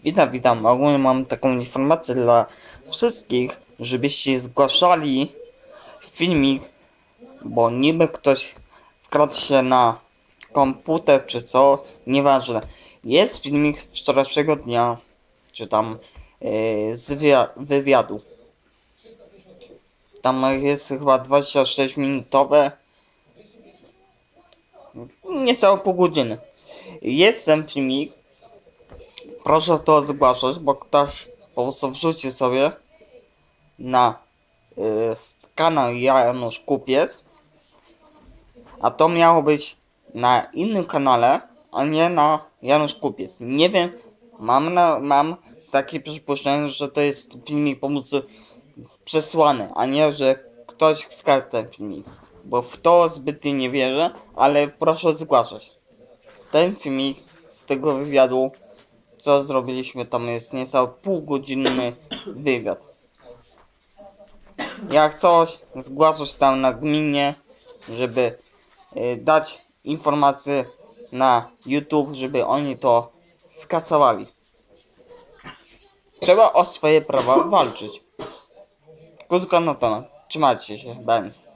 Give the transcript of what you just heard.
Witam. Ogólnie mam taką informację dla wszystkich, żebyście zgłaszali filmik, bo niby ktoś wkradł się na komputer czy co, nieważne. Jest filmik z wczorajszego dnia, czy tam z wywiadu. Tam jest chyba 26 minutowe, niecałe pół godziny. Jest ten filmik. Proszę to zgłaszać, bo ktoś po prostu wrzuci sobie na kanał Janusz Kupiec, a to miało być na innym kanale, a nie na Janusz Kupiec. Nie wiem, mam takie przypuszczenie, że to jest filmik po prostu przesłany, a nie, że ktoś skradł ten filmik. Bo w to zbytnie nie wierzę, ale proszę zgłaszać. Ten filmik z tego wywiadu, co zrobiliśmy, tam jest niecały półgodzinny wywiad. Jak coś, zgłaszać tam na gminie, żeby dać informacje na YouTube, żeby oni to skasowali. Trzeba o swoje prawa walczyć. Krótko na temat. Trzymajcie się, Benz.